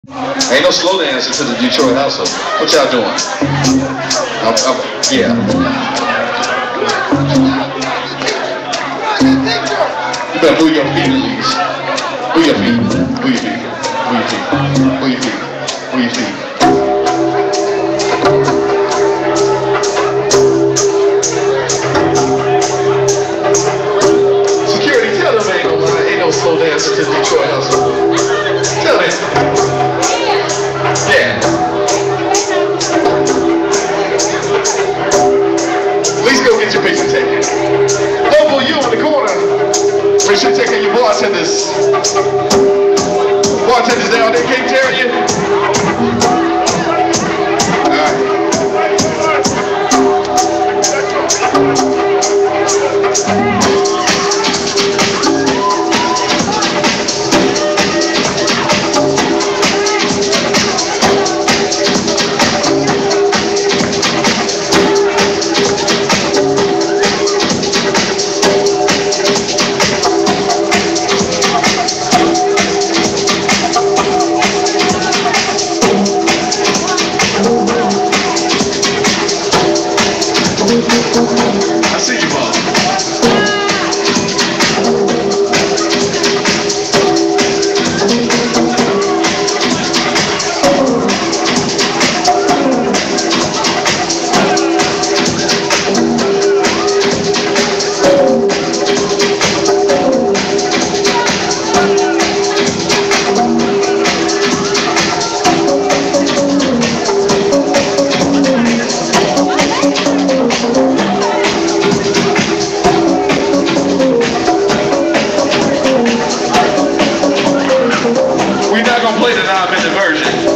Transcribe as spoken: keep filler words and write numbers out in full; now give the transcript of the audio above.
Ain't no slow dancing to the Detroit hustle. What y'all doing? I'm, I'm, yeah. You better move your feet at least. Move your feet. Move your feet. Move your feet. Move your feet. Move your feet. Security, tell them ain't no, ain't no slow dancing to the Detroit hustle. Tell them. Yeah. Please go get your picture taken. Local, you in the corner. Make sure you take care of your bartenders. Bartenders down there, can't tell you. Alright. I see you, Mom. We're not gonna play the nine minute version.